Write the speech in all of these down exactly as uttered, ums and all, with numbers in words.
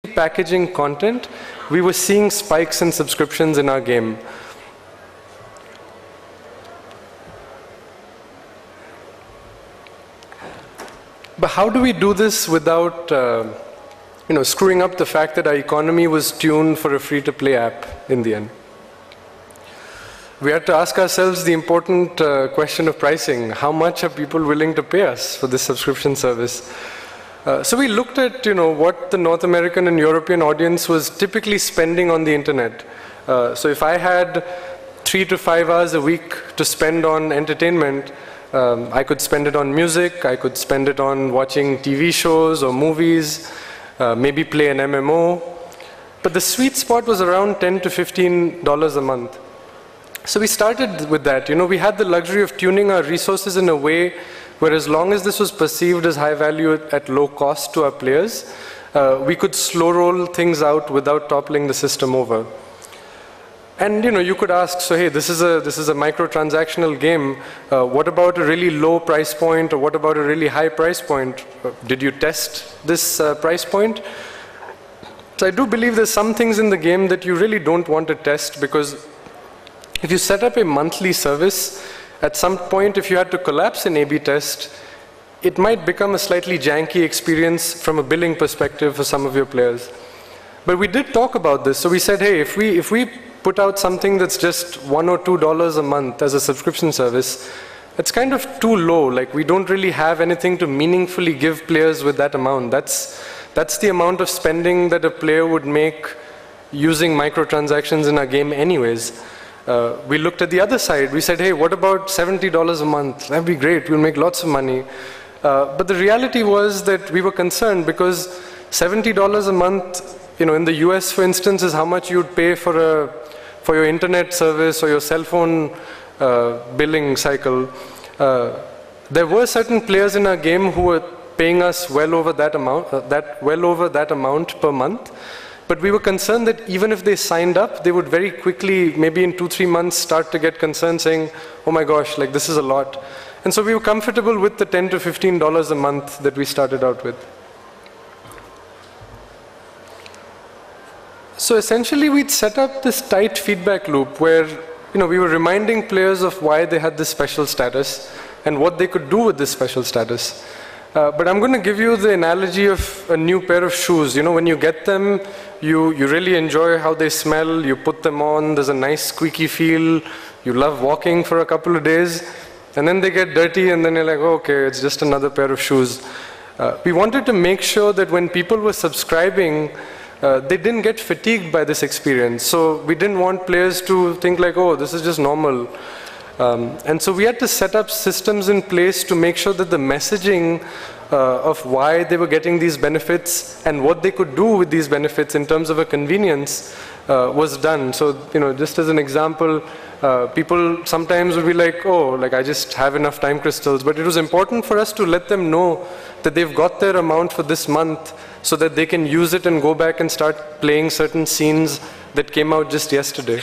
packaging content, we were seeing spikes in subscriptions in our game. But how do we do this without uh, you know, screwing up the fact that our economy was tuned for a free-to-play app in the end? We had to ask ourselves the important uh, question of pricing. How much are people willing to pay us for this subscription service? Uh, so we looked at you know, what the North American and European audience was typically spending on the internet. Uh, so if I had three to five hours a week to spend on entertainment, um, I could spend it on music, I could spend it on watching T V shows or movies, uh, maybe play an M M O. But the sweet spot was around ten to fifteen dollars a month. So we started with that. You know, we had the luxury of tuning our resources in a way where as long as this was perceived as high value at, at low cost to our players, uh, we could slow roll things out without toppling the system over. And you know, you could ask, so hey, this is a, this is a microtransactional game. Uh, what about a really low price point, or what about a really high price point? Uh, did you test this uh, price point? So I do believe there's some things in the game that you really don't want to test, because if you set up a monthly service, at some point if you had to collapse an A B test, it might become a slightly janky experience from a billing perspective for some of your players. But we did talk about this, so we said, hey, if we, if we put out something that's just one or two dollars a month as a subscription service, it's kind of too low. Like, we don't really have anything to meaningfully give players with that amount. That's, that's the amount of spending that a player would make using microtransactions in our game anyways. Uh, we looked at the other side. We said, hey, what about seventy dollars a month? That'd be great. We'll make lots of money. Uh, but the reality was that we were concerned because seventy dollars a month, you know, in the U S, for instance, is how much you'd pay for a for your internet service or your cell phone uh, billing cycle. Uh, there were certain players in our game who were paying us well over that amount, uh, that well over that amount per month. But we were concerned that even if they signed up, they would very quickly, maybe in two, three months, start to get concerned saying, oh my gosh, like this is a lot. And so we were comfortable with the ten to fifteen dollars a month that we started out with. So essentially we'd set up this tight feedback loop where you know, we were reminding players of why they had this special status and what they could do with this special status. Uh, but I'm going to give you the analogy of a new pair of shoes. You know, when you get them, you, you really enjoy how they smell, you put them on, there's a nice squeaky feel, you love walking for a couple of days, and then they get dirty and then you're like, oh, okay, it's just another pair of shoes. Uh, we wanted to make sure that when people were subscribing, uh, they didn't get fatigued by this experience. So we didn't want players to think like, oh, this is just normal. Um, and so we had to set up systems in place to make sure that the messaging uh, of why they were getting these benefits and what they could do with these benefits in terms of a convenience uh, was done. So, you know, just as an example, uh, people sometimes would be like, oh, like I just have enough time crystals. But it was important for us to let them know that they've got their amount for this month so that they can use it and go back and start playing certain scenes that came out just yesterday.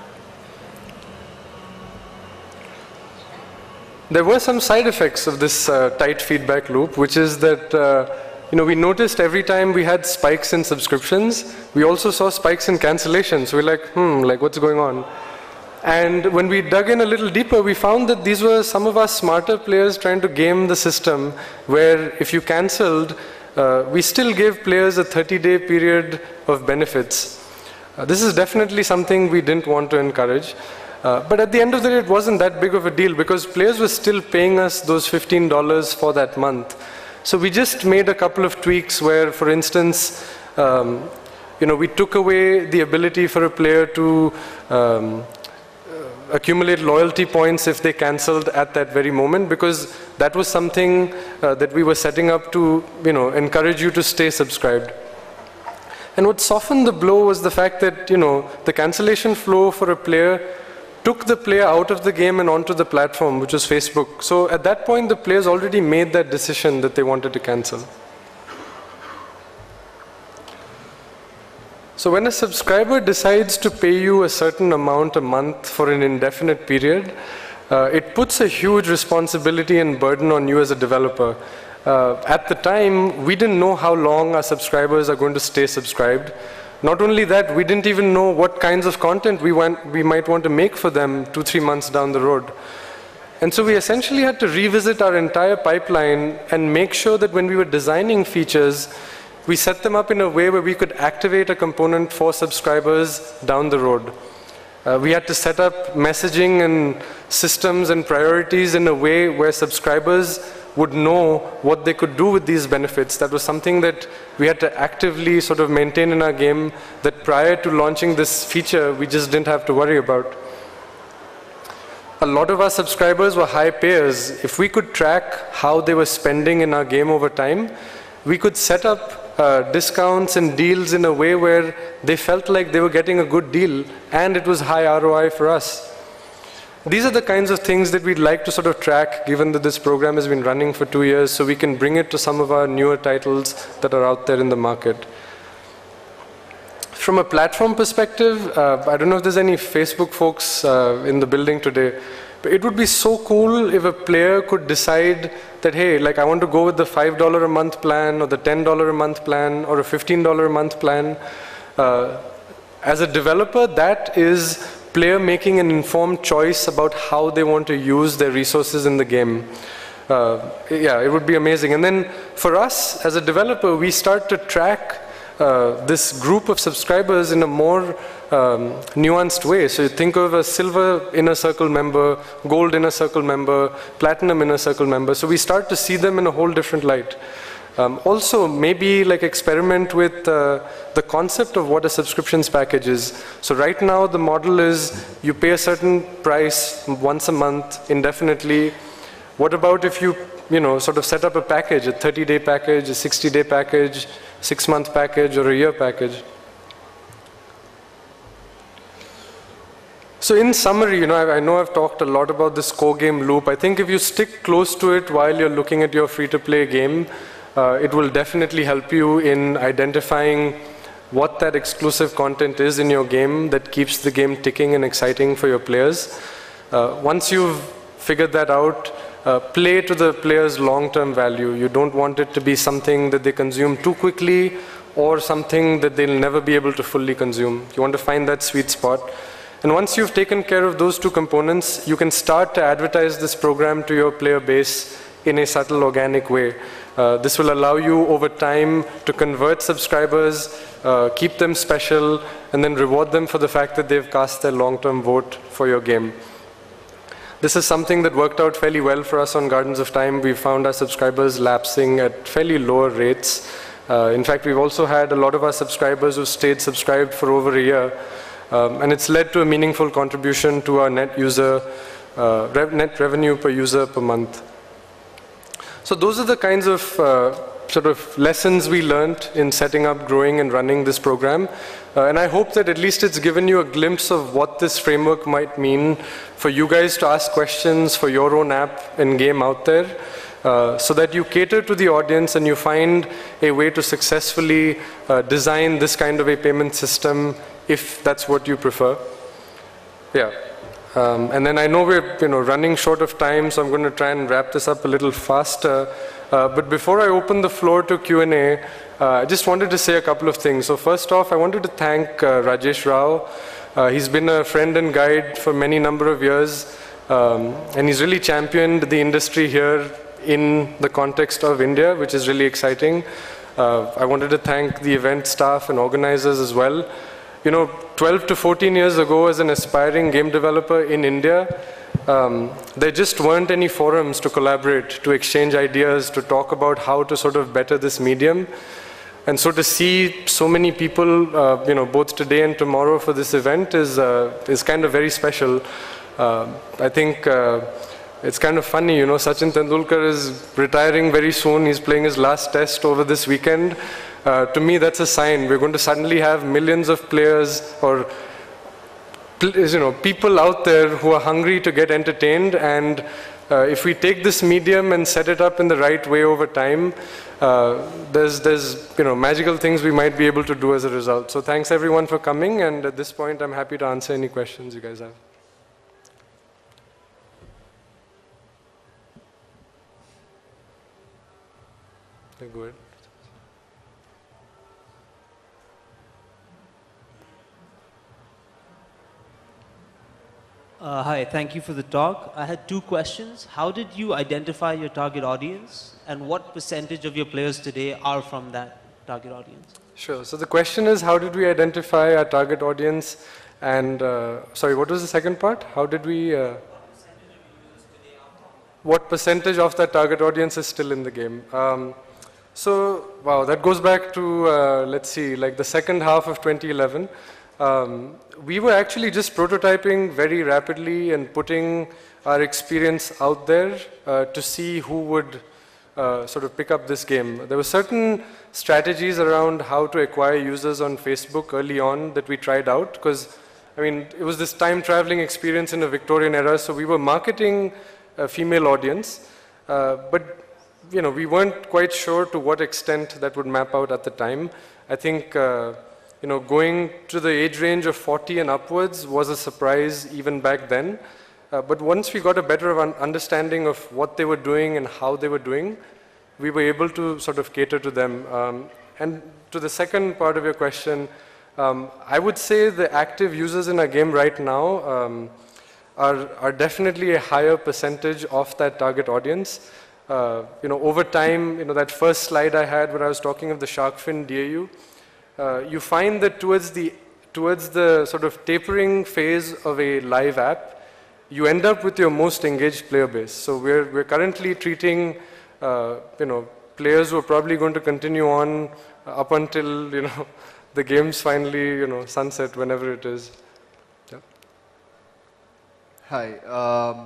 There were some side effects of this uh, tight feedback loop, which is that uh, you know, we noticed every time we had spikes in subscriptions, we also saw spikes in cancellations. So we're like, hmm, like what's going on? And when we dug in a little deeper, we found that these were some of our smarter players trying to game the system, where if you cancelled, uh, we still gave players a thirty day period of benefits. Uh, this is definitely something we didn't want to encourage. Uh, but at the end of the day, it wasn't that big of a deal because players were still paying us those fifteen dollars for that month. So we just made a couple of tweaks where, for instance, um, you know, we took away the ability for a player to um, accumulate loyalty points if they cancelled at that very moment, because that was something uh, that we were setting up to, you know, encourage you to stay subscribed. And what softened the blow was the fact that, you know, the cancellation flow for a player took the player out of the game and onto the platform, which was Facebook. So at that point, the players already made that decision that they wanted to cancel. So when a subscriber decides to pay you a certain amount a month for an indefinite period, uh, it puts a huge responsibility and burden on you as a developer. uh, at the time, we didn't know how long our subscribers are going to stay subscribed. Not only that, we didn't even know what kinds of content we, want, we might want to make for them two, three months down the road. And so we essentially had to revisit our entire pipeline and make sure that when we were designing features, we set them up in a way where we could activate a component for subscribers down the road. Uh, we had to set up messaging and systems and priorities in a way where subscribers would know what they could do with these benefits. That was something that we had to actively sort of maintain in our game, that prior to launching this feature, we just didn't have to worry about. A lot of our subscribers were high payers. If we could track how they were spending in our game over time, we could set up uh, discounts and deals in a way where they felt like they were getting a good deal and it was high R O I for us. These are the kinds of things that we'd like to sort of track, given that this program has been running for two years, so we can bring it to some of our newer titles that are out there in the market. From a platform perspective, uh, I don't know if there's any Facebook folks uh, in the building today, but it would be so cool if a player could decide that, hey, like I want to go with the five dollar a month plan, or the ten dollar a month plan, or a fifteen dollar a month plan. Uh, as a developer, that is player making an informed choice about how they want to use their resources in the game. Uh, yeah, it would be amazing. And then for us, as a developer, we start to track uh, this group of subscribers in a more um, nuanced way. So you think of a silver inner circle member, gold inner circle member, platinum inner circle member. So we start to see them in a whole different light. Um, also, maybe like experiment with uh, the concept of what a subscriptions package is. So right now, the model is you pay a certain price once a month indefinitely. What about if you, you know, sort of set up a package, a thirty day package, a sixty day package, six month package, or a year package? So in summary, you know, I, I know I've talked a lot about this core game loop. I think if you stick close to it while you're looking at your free-to-play game, Uh, it will definitely help you in identifying what that exclusive content is in your game that keeps the game ticking and exciting for your players. Uh, once you've figured that out, uh, play to the player's long-term value. You don't want it to be something that they consume too quickly or something that they'll never be able to fully consume. You want to find that sweet spot. And once you've taken care of those two components, you can start to advertise this program to your player base in a subtle, organic way. Uh, this will allow you over time to convert subscribers, uh, keep them special, and then reward them for the fact that they've cast their long-term vote for your game. This is something that worked out fairly well for us on Gardens of Time. We found our subscribers lapsing at fairly lower rates. Uh, in fact, we've also had a lot of our subscribers who stayed subscribed for over a year. Um, and it's led to a meaningful contribution to our net user, uh, rev net revenue per user per month. So those are the kinds of uh, sort of lessons we learned in setting up, growing, and running this program. Uh, and I hope that at least it's given you a glimpse of what this framework might mean for you guys to ask questions for your own app and game out there, uh, so that you cater to the audience and you find a way to successfully uh, design this kind of a payment system if that's what you prefer. Yeah. Um, and then I know we're you know, running short of time, so I'm going to try and wrap this up a little faster. Uh, but before I open the floor to Q and A, uh, I just wanted to say a couple of things. So first off, I wanted to thank uh, Rajesh Rao. Uh, he's been a friend and guide for many number of years, um, and he's really championed the industry here in the context of India, which is really exciting. Uh, I wanted to thank the event staff and organizers as well. You know, twelve to fourteen years ago, as an aspiring game developer in India, um, there just weren't any forums to collaborate, to exchange ideas, to talk about how to sort of better this medium. And so to see so many people, uh, you know, both today and tomorrow for this event is, uh, is kind of very special. Uh, I think uh, it's kind of funny, you know, Sachin Tendulkar is retiring very soon. He's playing his last test over this weekend. Uh, to me, that's a sign. We're going to suddenly have millions of players or you know, people out there who are hungry to get entertained. And uh, if we take this medium and set it up in the right way over time, uh, there's, there's you know, magical things we might be able to do as a result. So thanks everyone for coming. And at this point, I'm happy to answer any questions you guys have. Okay, go ahead. Uh, hi, thank you for the talk. I had two questions. How did you identify your target audience, and what percentage of your players today are from that target audience? Sure. So the question is, how did we identify our target audience? And uh, sorry, what was the second part? How did we? Uh, what percentage of that target audience is still in the game? Um, so wow, that goes back to uh, let's see, like the second half of twenty eleven. Um, we were actually just prototyping very rapidly and putting our experience out there uh, to see who would uh, sort of pick up this game. There were certain strategies around how to acquire users on Facebook early on that we tried out, because I mean, it was this time traveling experience in a Victorian era, so we were marketing a female audience, uh, but you know, we weren't quite sure to what extent that would map out at the time. I think uh, you know, going to the age range of forty and upwards was a surprise even back then. Uh, but once we got a better un understanding of what they were doing and how they were doing, we were able to sort of cater to them. Um, and to the second part of your question, um, I would say the active users in our game right now um, are, are definitely a higher percentage of that target audience. Uh, you know, over time, you know, that first slide I had where I was talking of the shark fin D A U, Uh, you find that towards the, towards the sort of tapering phase of a live app, you end up with your most engaged player base. So we're, we're currently treating uh, you know, players who are probably going to continue on up until you know, the game's finally you know, sunset, whenever it is. Yeah. Hi. Um,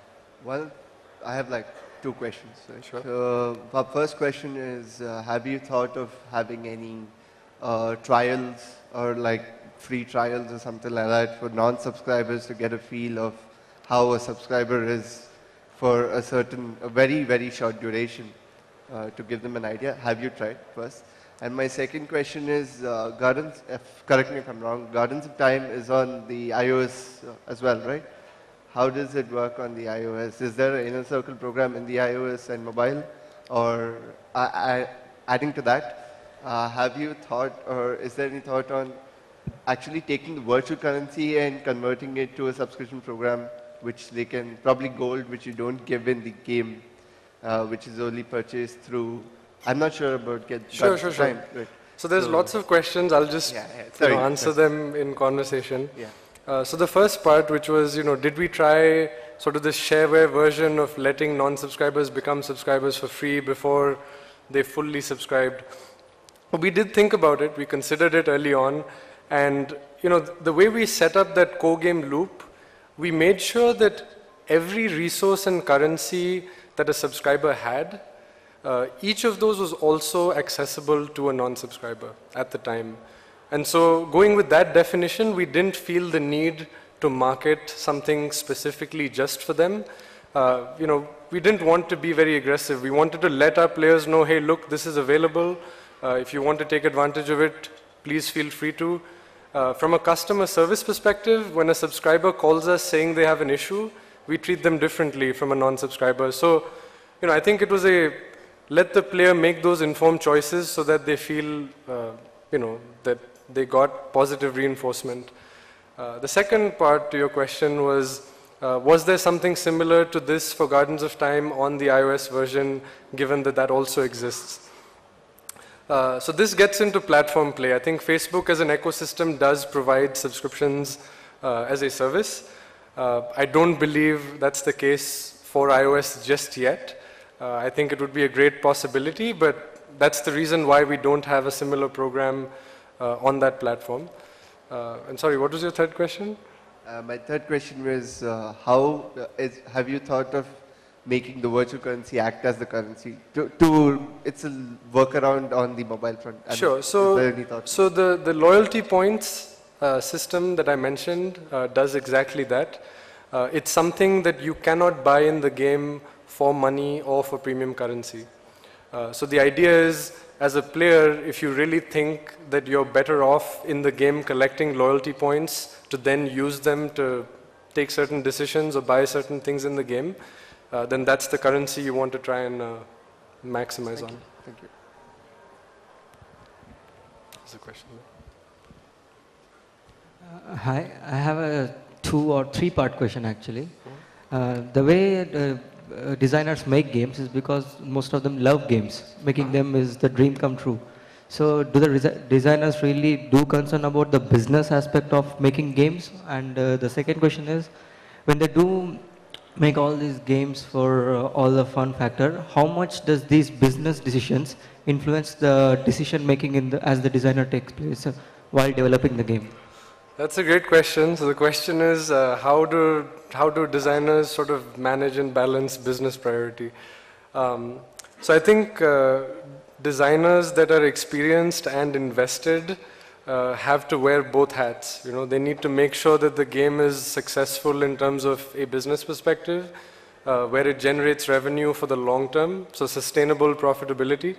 well, I have like two questions. Right? Sure. So, our first question is, uh, have you thought of having any Uh, trials or like free trials or something like that for non-subscribers to get a feel of how a subscriber is for a certain, a very, very short duration uh, to give them an idea? Have you tried first? And my second question is, uh, Gardens, if, correct me if I'm wrong, Gardens of Time is on the iOS uh, as well, right? How does it work on the iOS? Is there an inner circle program in the iOS and mobile? Or I, I, adding to that, Uh, have you thought, or is there any thought on actually taking the virtual currency and converting it to a subscription program, which they can, probably gold, which you don't give in the game, uh, which is only purchased through, I'm not sure about get Sure, sure, sure. time, right. So there's so, lots of questions. I'll just yeah, yeah. Sorry, you know, answer sorry. them in conversation. Yeah. Uh, so the first part, which was, you know, did we try sort of this shareware version of letting non-subscribers become subscribers for free before they fully subscribed? We did think about it, we considered it early on, and you know, the way we set up that co-game loop, we made sure that every resource and currency that a subscriber had, uh, each of those was also accessible to a non-subscriber at the time. And so going with that definition, we didn't feel the need to market something specifically just for them. Uh, you know, we didn't want to be very aggressive. We wanted to let our players know, hey, look, this is available. Uh, if you want to take advantage of it, please feel free to. Uh, from a customer service perspective, when a subscriber calls us saying they have an issue, we treat them differently from a non-subscriber. So, you know, I think it was a let the player make those informed choices so that they feel, uh, you know, that they got positive reinforcement. Uh, the second part to your question was, uh, was there something similar to this for Gardens of Time on the iOS version, given that that also exists? Uh, so this gets into platform play. I think Facebook as an ecosystem does provide subscriptions uh, as a service. Uh, I don't believe that's the case for iOS just yet. Uh, I think it would be a great possibility, but that's the reason why we don't have a similar program uh, on that platform. Uh, and sorry, what was your third question? Uh, my third question was, uh, how uh, is, have you thought of making the virtual currency act as the currency? To, to it's a workaround on the mobile front. I sure. mean, so, so the, the loyalty points uh, system that I mentioned uh, does exactly that. Uh, it's something that you cannot buy in the game for money or for premium currency. Uh, so the idea is, as a player, if you really think that you're better off in the game collecting loyalty points to then use them to take certain decisions or buy certain things in the game, Uh, then that's the currency you want to try and uh, maximize Thank on. You. Thank you. There's a question there. Uh, hi, I have a two or three part question actually. Uh, the way the, uh, designers make games is because most of them love games. Making them is the dream come true. So do the resi- designers really do concern about the business aspect of making games? And uh, the second question is, when they do make all these games for uh, all the fun factor, how much does these business decisions influence the decision making in the, as the designer takes place uh, while developing the game? That's a great question. So the question is, uh, how do how do designers sort of manage and balance business priority? Um, so I think uh, designers that are experienced and invested uh, have to wear both hats. You know, they need to make sure that the game is successful in terms of a business perspective, uh, where it generates revenue for the long term, so sustainable profitability.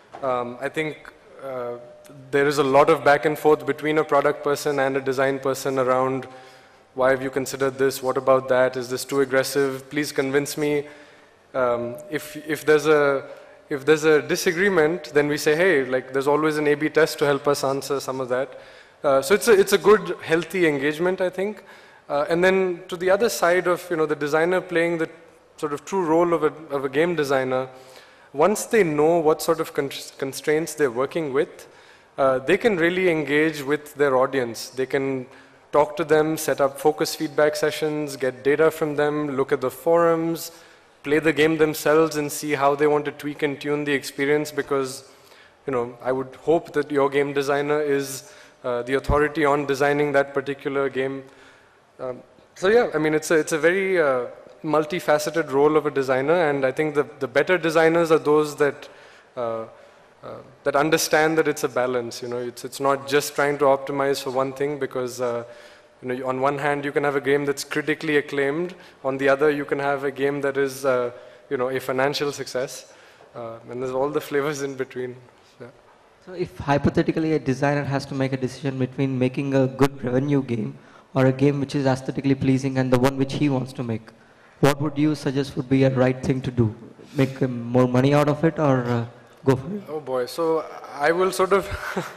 Um, I think uh, there is a lot of back and forth between a product person and a design person around why have you considered this, what about that, is this too aggressive, please convince me. Um, if, if, there's a, if there's a disagreement, then we say, hey, like there's always an A B test to help us answer some of that. Uh, so it's a, it's a good, healthy engagement, I think. Uh, and then to the other side of, you know, the designer playing the sort of true role of a, of a game designer, once they know what sort of constraints they're working with, uh, they can really engage with their audience. They can talk to them, set up focus feedback sessions, get data from them, look at the forums, play the game themselves and see how they want to tweak and tune the experience, because, you know, I would hope that your game designer is uh, the authority on designing that particular game. Um, so yeah, I mean, it's a, it's a very uh, multifaceted role of a designer, and I think the, the better designers are those that uh, uh, that understand that it's a balance. You know, it's it's not just trying to optimize for one thing, because uh, you know, on one hand you can have a game that's critically acclaimed, on the other you can have a game that is uh, you know, a financial success, uh, and there's all the flavors in between. Yeah. So if hypothetically a designer has to make a decision between making a good revenue game or a game which is aesthetically pleasing and the one which he wants to make, what would you suggest would be a right thing to do? Make um, more money out of it, or uh, go for it? Oh boy, so I will sort of,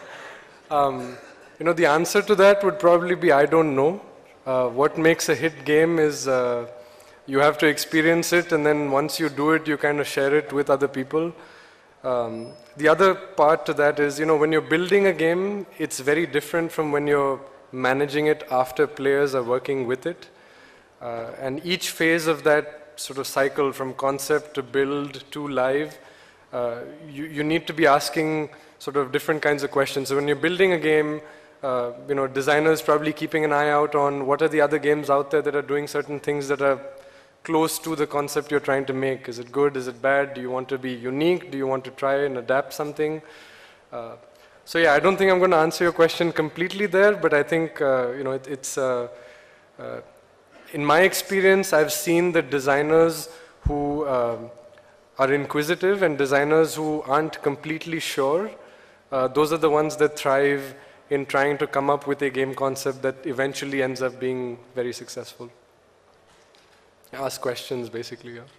um, you know, the answer to that would probably be I don't know. Uh, what makes a hit game is uh, you have to experience it, and then once you do it, you kind of share it with other people. Um, the other part to that is, you know, when you're building a game, it's very different from when you're managing it after players are working with it. Uh, and each phase of that sort of cycle, from concept to build to live, uh, you, you need to be asking sort of different kinds of questions. So when you're building a game, uh, you know, designers probably keeping an eye out on what are the other games out there that are doing certain things that are close to the concept you're trying to make. Is it good? Is it bad? Do you want to be unique? Do you want to try and adapt something? Uh, so yeah, I don't think I'm going to answer your question completely there, but I think, uh, you know, it, it's, uh, uh, in my experience, I've seen that designers who uh, are inquisitive and designers who aren't completely sure, uh, those are the ones that thrive in trying to come up with a game concept that eventually ends up being very successful. Ask questions, basically. Yeah.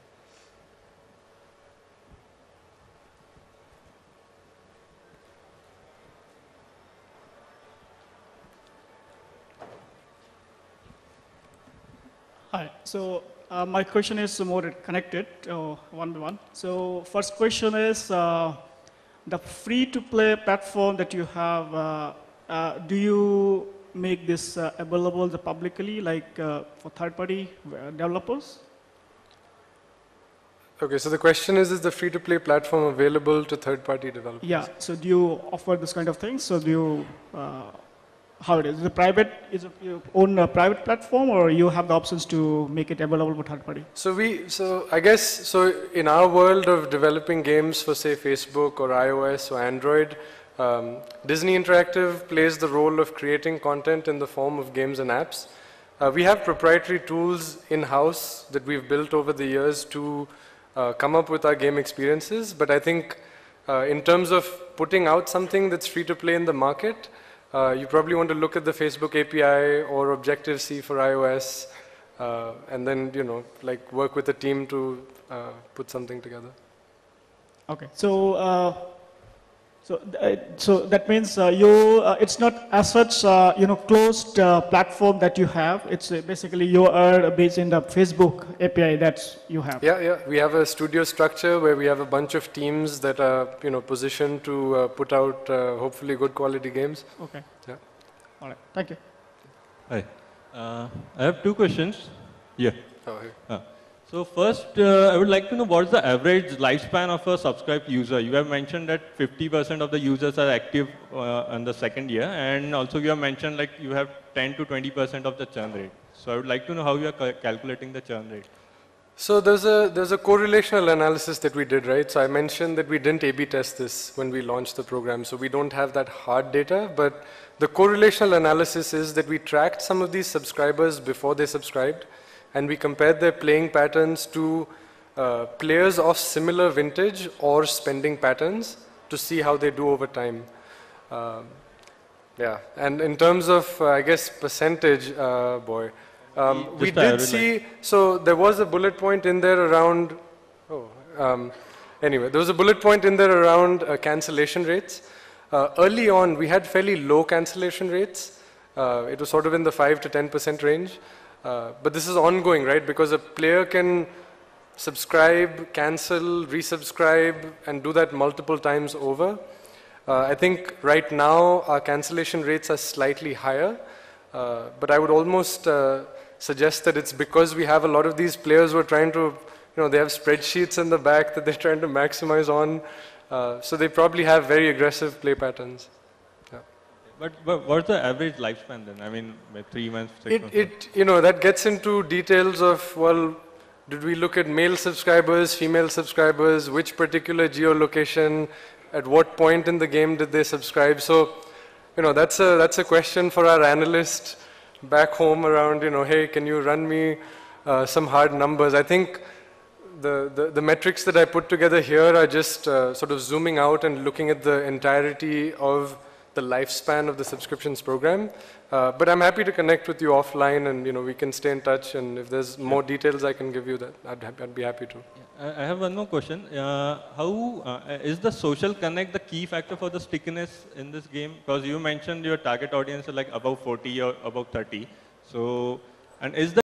Hi. So uh, my question is more connected, uh, one by one. So first question is, uh, the free-to-play platform that you have, uh, uh, do you make this uh, available publicly, like uh, for third-party developers? Okay, so the question is, is the free-to-play platform available to third-party developers? Yeah, so do you offer this kind of thing? So do you, uh, how it is? Is it private, is it you own a private platform, or you have the options to make it available for third-party? So we, so I guess, so in our world of developing games for, say, Facebook or iOS or Android, um, Disney Interactive plays the role of creating content in the form of games and apps. Uh, we have proprietary tools in-house that we've built over the years to uh, come up with our game experiences, but I think uh, in terms of putting out something that's free to play in the market, uh, you probably want to look at the Facebook A P I or Objective-C for iOS, uh, and then, you know, like work with a team to uh, put something together. Okay. So, uh, so, uh, so that means uh, you, uh, it's not as such, uh, you know, closed uh, platform that you have. It's uh, basically you are based in the Facebook A P I that you have. Yeah, yeah. We have a studio structure where we have a bunch of teams that are, you know, positioned to uh, put out uh, hopefully good quality games. Okay. Yeah. All right. Thank you. Hi. Uh, I have two questions. Yeah. Oh, hey. Uh, so first, uh, I would like to know what's the average lifespan of a subscribed user? You have mentioned that fifty percent of the users are active uh, in the second year, and also you have mentioned like you have ten to twenty percent of the churn rate. So I would like to know how you are ca calculating the churn rate. So there's a, there's a correlational analysis that we did, right? So I mentioned that we didn't A B test this when we launched the program, so we don't have that hard data, but the correlational analysis is that we tracked some of these subscribers before they subscribed, and we compared their playing patterns to uh, players of similar vintage or spending patterns to see how they do over time. Um, yeah, and in terms of, uh, I guess, percentage, uh, boy, um, we did see, so there was a bullet point in there around, oh, um, anyway, there was a bullet point in there around uh, cancellation rates. Uh, early on, we had fairly low cancellation rates. Uh, it was sort of in the five to ten percent range. Uh, but this is ongoing, right? Because a player can subscribe, cancel, resubscribe, and do that multiple times over. Uh, I think right now our cancellation rates are slightly higher, uh, but I would almost uh, suggest that it's because we have a lot of these players who are trying to, you know, they have spreadsheets in the back that they're trying to maximize on. Uh, so they probably have very aggressive play patterns. But, but what's the average lifespan then? I mean, by three months, six it, months? It, you know, that gets into details of, well, did we look at male subscribers, female subscribers, which particular geolocation, at what point in the game did they subscribe? So, you know, that's a, that's a question for our analyst back home around, you know, hey, can you run me uh, some hard numbers? I think the, the, the metrics that I put together here are just uh, sort of zooming out and looking at the entirety of the lifespan of the subscriptions program. Uh, but I'm happy to connect with you offline, and you know we can stay in touch, and if there's more details I can give you, that I'd, I'd be happy to. Yeah. I have one more question. Uh, how uh, is the social connect the key factor for the stickiness in this game? Because you mentioned your target audience is like above forty or above thirty. So, and is the